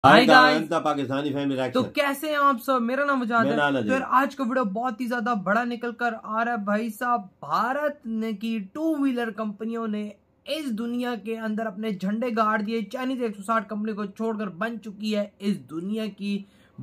हाय guys, Pakistani family reaction. तो कैसे हैं आप सब। मेरा नाम मुजाहिद है। तो आज का वीडियो बहुत ही ज्यादा बड़ा निकल कर आ रहा है भाई साहब। भारत ने की 2 व्हीलर कंपनियों ने इस दुनिया के अंदर अपने झंडे गाड़ दिए। चाइनीज 160 कंपनी को छोड़कर बन चुकी है इस दुनिया की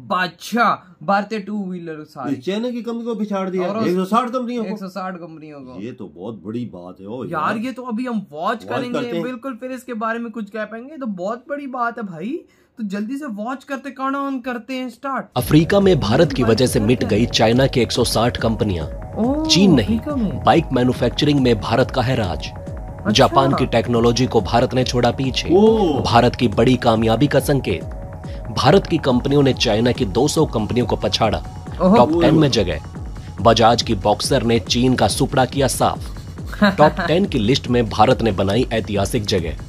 बादशाह। भारतीय 2 व्हीलर चाइना की कंपनी को पिछाड़ दिया 160 कंपनियों को। 160 कंपनियों को। ये तो बहुत बड़ी बात है। ओ यार ये तो अभी हम वॉच करेंगे बिल्कुल, फिर इसके बारे में कुछ कह पाएंगे। तो बहुत बड़ी बात है भाई, तो जल्दी से वॉच करते ऑन करते हैं स्टार्ट। अफ्रीका में भारत की वजह से मिट गई चाइना के 160 कंपनियां। चीन नहीं, बाइक मैन्युफैक्चरिंग में भारत का है राज। अच्छा। जापान की टेक्नोलॉजी को भारत ने छोड़ा पीछे। भारत की बड़ी कामयाबी का संकेत। भारत की कंपनियों ने चाइना की 200 कंपनियों को पछाड़ा। टॉप 10 में जगह। बजाज की बॉक्सर ने चीन का सुपड़ा किया साफ। टॉप 10 की लिस्ट में भारत ने बनाई ऐतिहासिक जगह।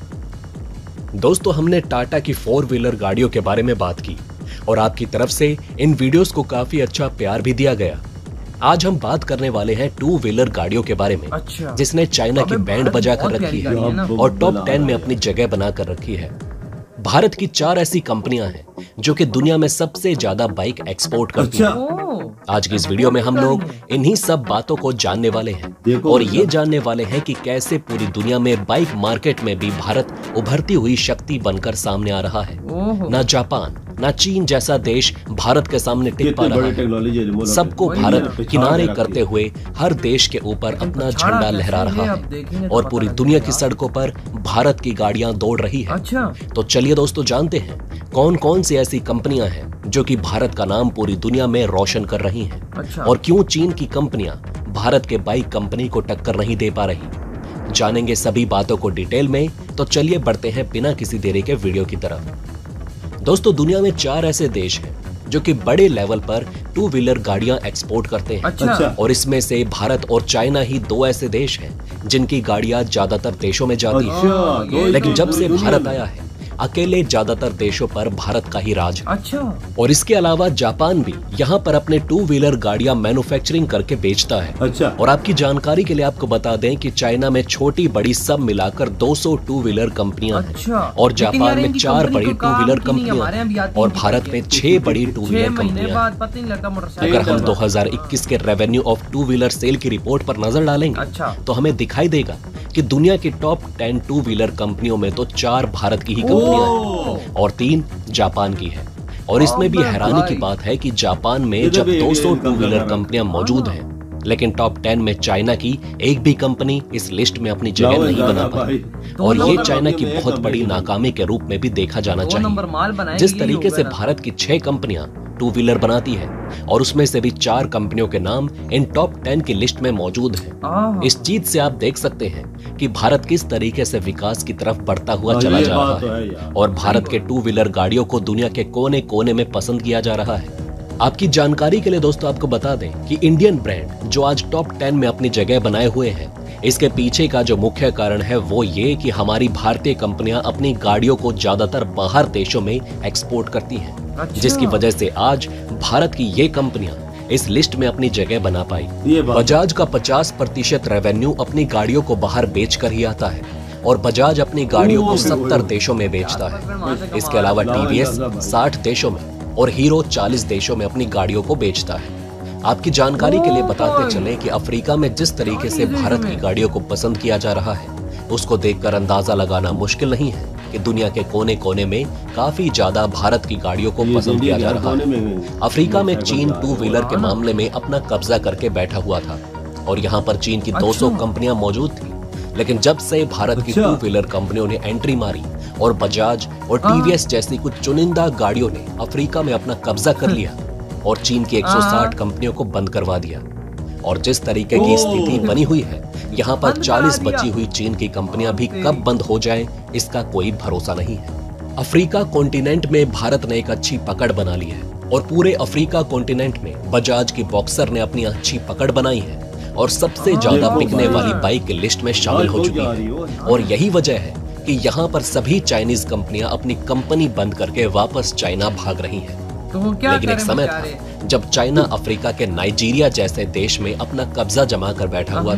दोस्तों, हमने टाटा की 4 व्हीलर गाड़ियों के बारे में बात की और आपकी तरफ से इन वीडियोस को काफी अच्छा प्यार भी दिया गया। आज हम बात करने वाले हैं 2 व्हीलर गाड़ियों के बारे में। अच्छा। जिसने चाइना की बैंड बजा कर रखी है और टॉप 10 में अपनी जगह बना कर रखी है। भारत की 4 ऐसी कंपनियां हैं जो कि दुनिया में सबसे ज्यादा बाइक एक्सपोर्ट करती हैं। आज की इस वीडियो में हम लोग इन्हीं सब बातों को जानने वाले हैं और ये जानने वाले हैं कि कैसे पूरी दुनिया में बाइक मार्केट में भी भारत उभरती हुई शक्ति बनकर सामने आ रहा है। ना जापान ना चीन जैसा देश भारत के सामने टिक पा रहा है। सबको भारत किनारे करते हुए हर देश के ऊपर अपना झंडा लहरा रहा है और पूरी दुनिया की सड़कों पर भारत की गाड़ियां दौड़ रही है। तो चलिए दोस्तों, जानते हैं कौन कौन सी ऐसी कंपनियां हैं जो कि भारत का नाम पूरी दुनिया में रोशन कर रही हैं और क्यों चीन की कंपनियां भारत के बाइक कंपनी को टक्कर नहीं दे पा रही। जानेंगे सभी बातों को डिटेल में। तो चलिए बढ़ते हैं बिना किसी देरी के वीडियो की तरफ। दोस्तों, दुनिया में 4 ऐसे देश हैं जो कि बड़े लेवल पर 2 व्हीलर गाड़ियां एक्सपोर्ट करते हैं। अच्छा। और इसमें से भारत और चाइना ही 2 ऐसे देश हैं जिनकी गाड़ियां ज्यादातर देशों में जाती हैं। लेकिन जब से भारत आया है, अकेले ज्यादातर देशों पर भारत का ही राज है। अच्छा। और इसके अलावा जापान भी यहाँ पर अपने 2 व्हीलर गाड़ियां मैन्युफैक्चरिंग करके बेचता है। अच्छा। और आपकी जानकारी के लिए आपको बता दें कि चाइना में छोटी बड़ी सब मिलाकर 200 2 व्हीलर कंपनियां हैं और जापान में 4 बड़ी 2 व्हीलर कंपनियां हैं और भारत में 6 बड़ी 2 व्हीलर कंपनियां हैं। अगर हम 2021 के रेवेन्यू ऑफ 2 व्हीलर सेल की रिपोर्ट पर नजर डालेंगे तो हमें दिखाई देगा कि दुनिया की टॉप 10 2 व्हीलर कंपनियों में तो 4 भारत की ही कंपनियां हैं और 3 जापान की है। और इसमें भी हैरानी की बात है कि जापान में जब 200 2 व्हीलर कंपनियां मौजूद हैं, लेकिन टॉप 10 में चाइना की एक भी कंपनी इस लिस्ट में अपनी जगह नहीं बना पाई। और ये चाइना की बहुत बड़ी नाकामी के रूप में भी देखा जाना चाहिए। जिस तरीके से भारत की 6 कंपनियां 2 व्हीलर बनाती है और उसमें से भी 4 कंपनियों के नाम इन टॉप 10 की लिस्ट में मौजूद हैं। इस चीज से आप देख सकते हैं कि भारत किस तरीके से विकास की तरफ बढ़ता हुआ चला जा रहा है और भारत के 2 व्हीलर गाड़ियों को दुनिया के कोने कोने में पसंद किया जा रहा है। आपकी जानकारी के लिए दोस्तों आपको बता दें कि इंडियन ब्रांड जो आज टॉप 10 में अपनी जगह बनाए हुए हैं, इसके पीछे का जो मुख्य कारण है वो ये कि हमारी भारतीय कंपनियां अपनी गाड़ियों को ज्यादातर बाहर देशों में एक्सपोर्ट करती हैं। अच्छा। जिसकी वजह से आज भारत की ये कंपनियां इस लिस्ट में अपनी जगह बना पाई। बजाज का 50% रेवेन्यू अपनी गाड़ियों को बाहर बेचकर ही आता है और बजाज अपनी गाड़ियों को 70 देशों में बेचता है। इसके अलावा टीवीएस 60 देशों में और हीरो 40 देशों में अपनी गाड़ियों को बेचता है। आपकी जानकारी के लिए बताते चलें कि अफ्रीका में जिस तरीके से भारत की गाड़ियों को पसंद किया जा रहा है, उसको देखकर अंदाजा लगाना मुश्किल नहीं है कि दुनिया के कोने कोने में काफी ज्यादा भारत की गाड़ियों को पसंद किया जा रहा है। अफ्रीका में चीन 2 व्हीलर के मामले में अपना कब्जा करके बैठा हुआ था और यहाँ पर चीन की 200 कंपनियां मौजूद थी। लेकिन जब से भारत की 2 व्हीलर कंपनियों ने एंट्री मारी और बजाज और टीवीएस जैसी कुछ चुनिंदा गाड़ियों ने अफ्रीका में अपना कब्जा कर लिया और चीन की 160 कंपनियों को बंद करवा दिया। और जिस तरीके की स्थिति बनी हुई है, यहाँ पर 40 बची हुई चीन की कंपनियां भी कब बंद हो जाएं, इसका कोई भरोसा नहीं है। अफ्रीका कॉन्टिनेंट में भारत ने एक अच्छी पकड़ बना ली है और पूरे अफ्रीका कॉन्टिनेंट में बजाज की बॉक्सर ने अपनी अच्छी पकड़ बनाई है और सबसे ज्यादा बिकने वाली बाइक की लिस्ट में शामिल हो चुकी है। और यही वजह है कि यहाँ पर सभी चाइनीज कंपनियां अपनी कंपनी बंद करके वापस चाइना भाग रही हैं। लेकिन एक समय था जब चाइना अफ्रीका के नाइजीरिया जैसे देश में अपना कब्जा जमा कर बैठा हुआ था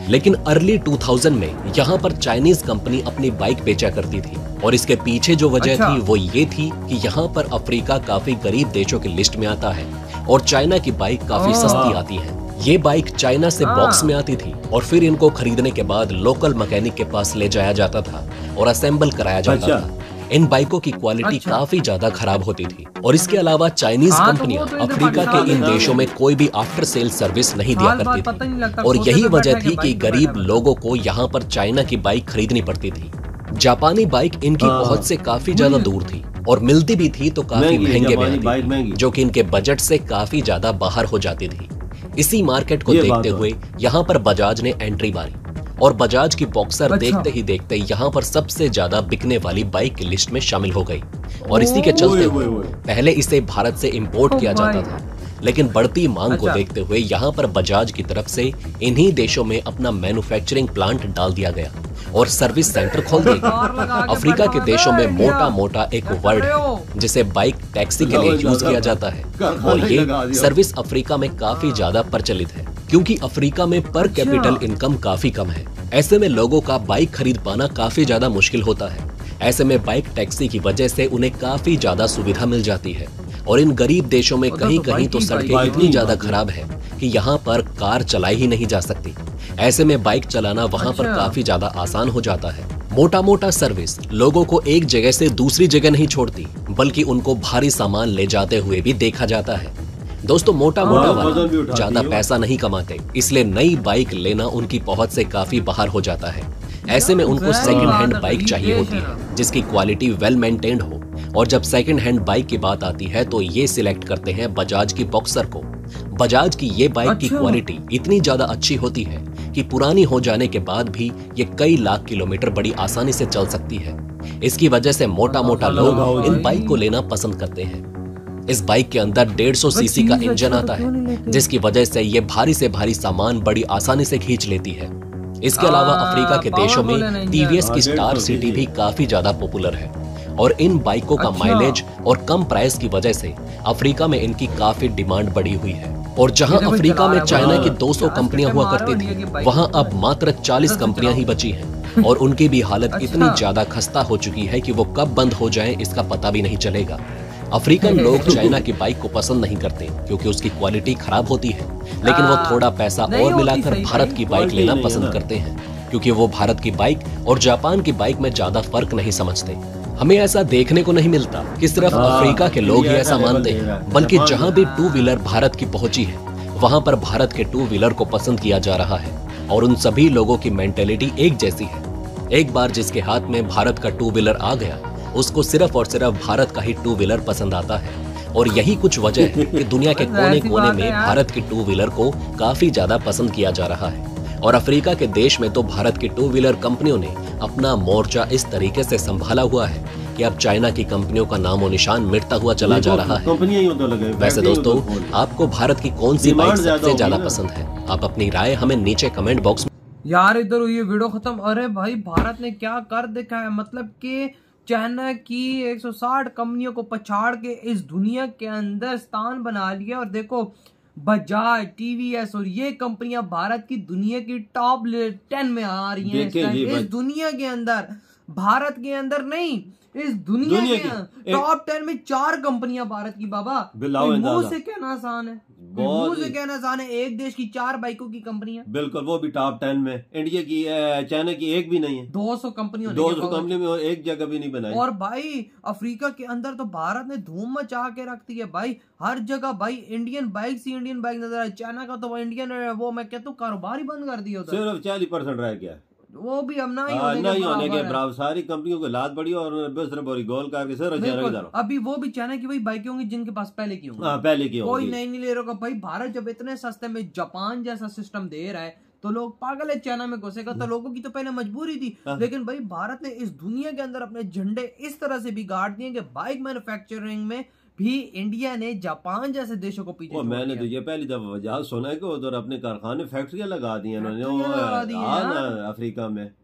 लेकिन अर्ली 2000 में यहाँ पर चाइनीज कंपनी अपनी बाइक बेचा करती थी और इसके पीछे जो वजह थी वो ये थी कि यहाँ पर अफ्रीका काफी गरीब देशों की लिस्ट में आता है और चाइना की बाइक काफी सस्ती आती है। ये बाइक चाइना से बॉक्स में आती थी और फिर इनको खरीदने के बाद लोकल मैकेनिक के पास ले जाया जाता था और असेंबल कराया जाता था। इन बाइकों की क्वालिटी काफी ज्यादा खराब होती थी और इसके अलावा चाइनीज कंपनियां अफ्रीका के इन देशों में कोई भी आफ्टर सेल सर्विस नहीं दिया करती थी और यही वजह थी कि गरीब लोगों को यहाँ पर चाइना की बाइक खरीदनी पड़ती थी। जापानी बाइक इनकी पहुंच से काफी ज्यादा दूर थी और मिलती भी थी तो काफी महंगे में आती थी, जो कि इनके बजट से काफी ज्यादा बाहर हो जाती थी। इसी मार्केट को देखते हुए यहाँ पर बजाज ने एंट्री मारी और बजाज की बॉक्सर देखते ही देखते यहाँ पर सबसे ज्यादा बिकने वाली बाइक की लिस्ट में शामिल हो गई और इसी के चलते हुए पहले इसे भारत से इंपोर्ट किया जाता था, लेकिन बढ़ती मांग को देखते हुए यहाँ पर बजाज की तरफ से इन्हीं देशों में अपना मैन्युफैक्चरिंग प्लांट डाल दिया गया और सर्विस सेंटर खोल दिए गए। अफ्रीका के देशों में मोटा मोटा एक वर्ड है जिसे बाइक टैक्सी के लिए यूज किया जाता है और ये सर्विस अफ्रीका में काफी ज्यादा प्रचलित है क्योंकि अफ्रीका में पर कैपिटल इनकम काफी कम है। ऐसे में लोगों का बाइक खरीद पाना काफी ज्यादा मुश्किल होता है। ऐसे में बाइक टैक्सी की वजह से उन्हें काफी ज्यादा सुविधा मिल जाती है और इन गरीब देशों में कहीं कहीं तो सड़कें इतनी ज्यादा खराब है कि यहाँ पर कार चलाई ही नहीं जा सकती। ऐसे में बाइक चलाना वहाँ पर काफी ज्यादा आसान हो जाता है। मोटा मोटा सर्विस लोगों को एक जगह से दूसरी जगह नहीं छोड़ती बल्कि उनको भारी सामान ले जाते हुए भी देखा जाता है। दोस्तों मोटा मोटा वाहन ज्यादा पैसा नहीं कमाते, इसलिए नई बाइक लेना उनकी पहुंच से काफी बाहर हो जाता है। ऐसे में उनको सेकंड हैंड बाइक चाहिए होती है जिसकी क्वालिटी वेल मेंटेन्ड हो और जब सेकंड हैंड बाइक की बात आती है तो ये सिलेक्ट करते हैं बजाज की बॉक्सर को। बजाज की ये बाइक की क्वालिटी इतनी ज्यादा अच्छी होती है कि पुरानी हो जाने के बाद भी ये कई लाख किलोमीटर बड़ी आसानी से चल सकती है। इसकी वजह से मोटा मोटा लोग इन बाइक को लेना पसंद करते हैं। इस बाइक के अंदर 150 सीसी का इंजन आता है जिसकी वजह से ये भारी से भारी सामान बड़ी आसानी से खींच लेती है। इसके अलावा अफ्रीका के देशों में टीवीएस की स्टार सिटी भी काफी ज्यादा पॉपुलर है और इन बाइकों का माइलेज और कम प्राइस की वजह से अफ्रीका में इनकी काफी डिमांड बढ़ी हुई है। और जहां अफ्रीका में चाइना की 200 कंपनियां हुआ करती थी वहां अब मात्र 40 कंपनियां ही बची हैं और उनकी भी हालत इतनी ज्यादा खस्ता हो चुकी है कि वो कब बंद हो जाएं इसका पता भी नहीं चलेगा। अफ्रीकन लोग चाइना की बाइक को पसंद नहीं करते क्योंकि उसकी क्वालिटी खराब होती है, लेकिन वो थोड़ा पैसा और मिलाकर भारत की बाइक लेना पसंद करते हैं क्योंकि वो भारत की बाइक और जापान की बाइक में ज्यादा फर्क नहीं समझते। हमें ऐसा देखने को नहीं मिलता कि सिर्फ अफ्रीका के लोग ही ऐसा मानते हैं, बल्कि जहाँ भी टू व्हीलर भारत की पहुंची है वहाँ पर भारत के टू व्हीलर को पसंद किया जा रहा है और उन सभी लोगों की मेंटेलिटी एक जैसी है। एक बार जिसके हाथ में भारत का टू व्हीलर आ गया उसको सिर्फ और सिर्फ भारत का ही टू व्हीलर पसंद आता है और यही कुछ वजह है कि दुनिया के कोने कोने में भारत की टू व्हीलर को काफी ज्यादा पसंद किया जा रहा है। और अफ्रीका के देश में तो भारत की टू व्हीलर कंपनियों ने अपना मोर्चा इस तरीके से संभाला हुआ है कि अब चाइना की कंपनियों का नामो निशान मिटता हुआ चला जा रहा है। वैसे दोस्तों आपको भारत की कौन सी बाइक सबसे ज्यादा पसंद है? आप अपनी राय हमें नीचे कमेंट बॉक्स में। यार इधर हुई वीडियो खत्म। अरे भाई भारत ने क्या कर देखा है, मतलब कि चाइना की 160 कंपनियों को पछाड़ के इस दुनिया के अंदर स्थान बना लिया। और देखो बजाज, टीवीएस और ये कंपनियां भारत की दुनिया की टॉप 10 में आ रही हैं इस दुनिया के अंदर। भारत के अंदर नहीं, इस दुनिया के टॉप 10 में 4 कंपनियां भारत की। बाबा मुंह से कहना आसान है, मुंह से कहना आसान है। एक देश की 4 बाइकों की कंपनियां, बिल्कुल, वो भी टॉप 10 में। इंडिया की, चाइना की एक भी नहीं है। 200 कंपनियों 200 कंपनी में एक जगह भी नहीं बनाई। और भाई अफ्रीका के अंदर तो भारत ने धूम मचा के रखती है भाई, हर जगह भाई इंडियन बाइक सी इंडियन बाइक नजर आए। चाइना का तो इंडियन वो मैं कहता हूँ कारोबार ही बंद कर दिया, सिर्फ 40% रह गया, वो भी अब नहीं होने के बराबर। सारी कंपनियों को लात बड़ी और गोल करके सर अभी वो भी चाइना की वही बाइकें होंगी जिनके पास पहले की होंगी, पहले की कोई नहीं ले रहा भाई। भारत जब इतने सस्ते में जापान जैसा सिस्टम दे रहा है तो लोग पागल है, चाइना में घुसेगा। तो लोगों की तो पहले मजबूरी थी, लेकिन भाई भारत ने इस दुनिया के अंदर अपने झंडे इस तरह से बिगाड़ दिए कि बाइक मैन्युफैक्चरिंग में भी इंडिया ने जापान जैसे देशों को पीछे। मैंने तो ये पहली दफा जहां सुना है कि उधर अपने कारखाने फैक्ट्रियां लगा दी हैं उन्होंने अफ्रीका में।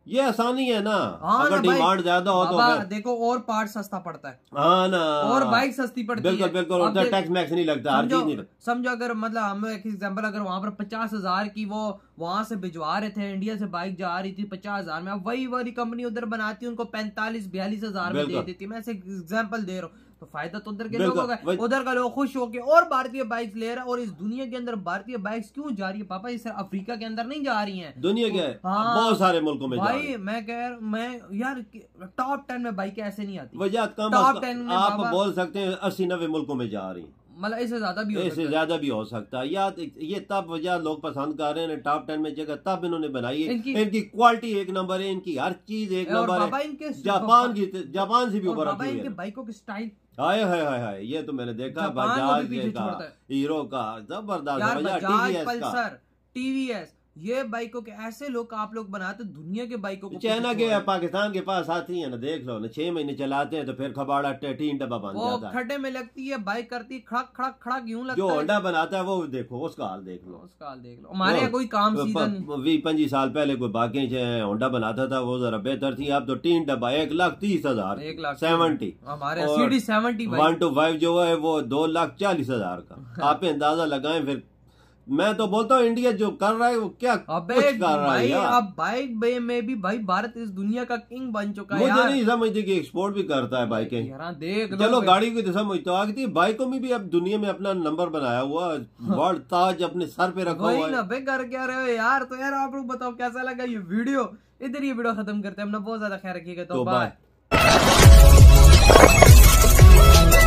ये आसानी है ना, अगर डिमांड ज्यादा हो तो देखो और पार्ट सस्ता पड़ता है। हाँ ना, और बाइक सस्ती पड़ती है। बिल्कुल बिल्कुल, और टैक्स मैक्स नहीं लगता, हर चीज नहीं। समझो अगर मतलब हम एक एग्जांपल, अगर वहां पर 50,000 की वो वहां से भिजवा रहे थे, इंडिया से बाइक जा रही थी 50,000 में, अब वही वाली कंपनी उधर बनाती है, उनको 45-42,000 में दे देती है। मैं ऐसे एग्जाम्पल दे रहा हूँ, तो फायदा तो उधर के लोगों का, उधर का लोग खुश होके और भारतीय बाइक्स ले रहा है। और इस दुनिया के अंदर भारतीय बाइक्स क्यों जा रही है पापा? इस अफ्रीका के अंदर नहीं जा रही हैं, दुनिया के बहुत सारे मुल्कों में भाई। मैं यार टॉप 10 में बाइक ऐसे नहीं आती, टॉप 10 में आप बोल सकते हैं 80-90 मुल्कों में जा रही है, मतलब इससे ज्यादा भी हो सकता है यार। ये तब वजह लोग पसंद कर रहे हैं टॉप 10 में जगह तब इन्होंने बनाई है। इनकी क्वालिटी एक नंबर है, इनकी हर चीज एक नंबर है, जापान से भी ऊपर रखी है। इनके बाइकों के स्टाइल हाय हाय हाय हाय, ये तो मैंने देखा, बजाज का, हीरो का, जबरदस्त, पल्सर, टीवीएस, ये बाइकों के ऐसे लोग आप लोग बनाते दुनिया के बाइकों को। चाइना के पाकिस्तान के पास आती है ना, देख लो ना, 6 महीने चलाते हैं तो फिर खबाड़ा टीन डब्बा बन जाता है, खड्डे में लगती है बाइक, करती खड़क खड़क खड़क यूं लगता है। जो होंडा बनाता है वो देखो, उसका हाल देख लो, हमारे यहाँ कोई काम सीजन 20-25 साल पहले कोई बाकी होंडा बनाता था, वो जरा बेहतर थी। अब तो टीन डब्बा 1,30,000, 1,70,000 हमारे 70 125 जो है वो 2,40,000 का। आप अंदाजा लगाएं फिर। मैं तो बोलता हूँ इंडिया जो कर रहा है वो क्या कुछ कर रहा है यार। अब बाइक में भी भाई भारत इस दुनिया का किंग बन चुका है। मुझे नहीं समझते कि एक्सपोर्ट भी करता है बाइकें। देख चलो गाड़ी की तो समझ तो आती, बाइकों में भी अब दुनिया में अपना नंबर बनाया हुआ, वर्ल्ड ताज अपने सर पे रखा हुआ है। बे कर क्या रहे हो यार। तो यार आप लोग बताओ कैसा लगा ये वीडियो। इधर ये वीडियो खत्म करते हैं, अपना बहुत ज्यादा ख्याल रखिएगा। तो बाय।